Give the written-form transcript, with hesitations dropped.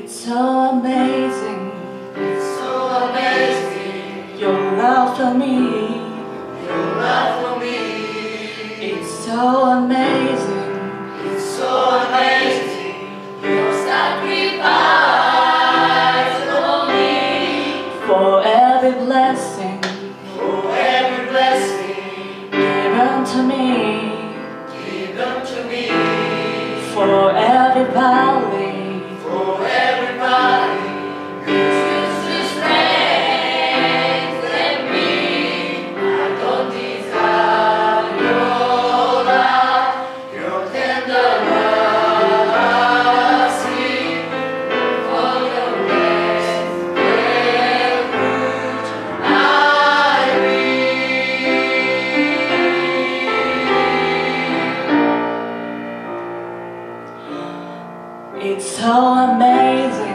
It's so amazing, It's so amazing, your love for me. your love for me. It's so amazing, It's so amazing, your sacrifice for me. for every blessing For every blessing given to me, given to me. for every valley For every valley you choose to strengthen me. I don't deserve your love, your tender mercy, for your grace bear fruit I reap. It's so amazing,